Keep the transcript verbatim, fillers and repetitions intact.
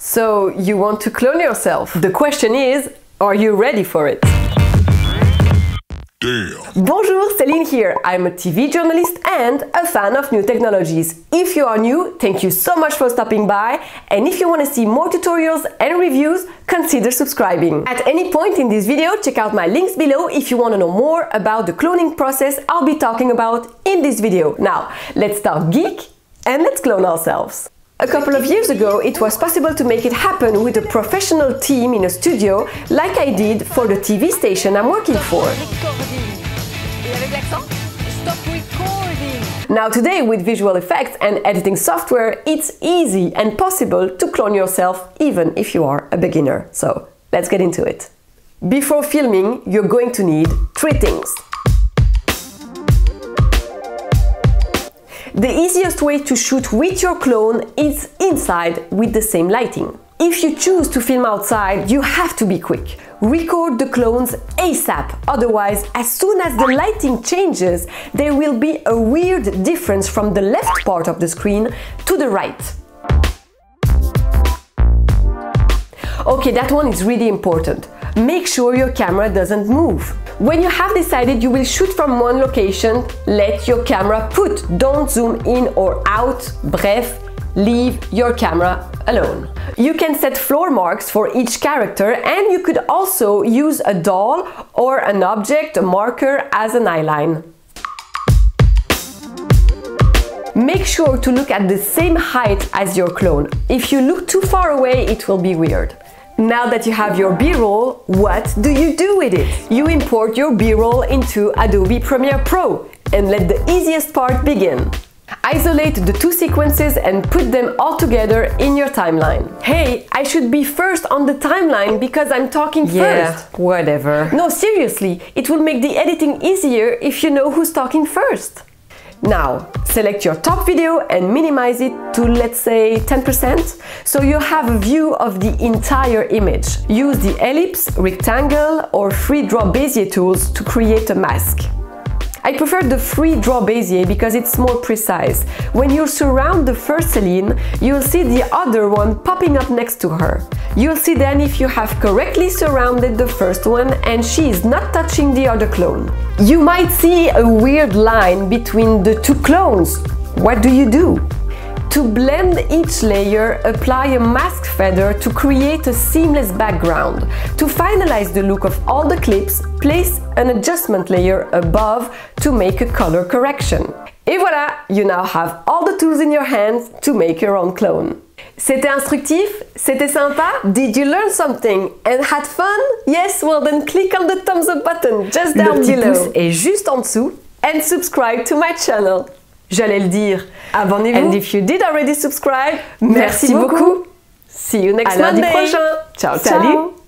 So, you want to clone yourself. The question is, are you ready for it? Damn. Bonjour, Céline here. I'm a T V journalist and a fan of new technologies. If you are new, thank you so much for stopping by. And if you want to see more tutorials and reviews, consider subscribing. At any point in this video, check out my links below if you want to know more about the cloning process I'll be talking about in this video. Now, let's start geek and let's clone ourselves. A couple of years ago, it was possible to make it happen with a professional team in a studio, like I did for the T V station I'm working for. Now today, with visual effects and editing software, it's easy and possible to clone yourself even if you are a beginner. So let's get into it. Before filming, you're going to need three things. The easiest way to shoot with your clone is inside with the same lighting. If you choose to film outside, you have to be quick. Record the clones ASAP, otherwise, as soon as the lighting changes, there will be a weird difference from the left part of the screen to the right. Okay, that one is really important. Make sure your camera doesn't move. When you have decided you will shoot from one location, let your camera put. Don't zoom in or out. Bref, leave your camera alone. You can set floor marks for each character, and you could also use a doll or an object, a marker, as an eyeline. Make sure to look at the same height as your clone. If you look too far away, it will be weird. Now that you have your B-roll, what do you do with it? You import your B-roll into Adobe Premiere Pro and let the easiest part begin. Isolate the two sequences and put them all together in your timeline. Hey, I should be first on the timeline because I'm talking Yeah, first. whatever. No, seriously, it will make the editing easier if you know who's talking first. Now, select your top video and minimize it to, let's say, ten percent, so you have a view of the entire image. Use the ellipse, rectangle or free draw Bezier tools to create a mask. I prefer the free draw Bezier because it's more precise. When you surround the first Céline, you'll see the other one popping up next to her. You'll see then if you have correctly surrounded the first one and she is not touching the other clone. You might see a weird line between the two clones. What do you do? To blend each layer, apply a mask feather to create a seamless background. To finalize the look of all the clips, place an adjustment layer above to make a color correction. Et voilà, you now have all the tools in your hands to make your own clone. C'était instructif? C'était sympa? Did you learn something and had fun? Yes? Well then click on the thumbs up button just down Le petit below. pouce est juste en dessous and subscribe to my channel. J'allais le dire, abonnez-vous. And if you did already subscribe, merci, merci beaucoup. beaucoup. See you next à lundi Monday. prochain. Ciao, Salut. ciao.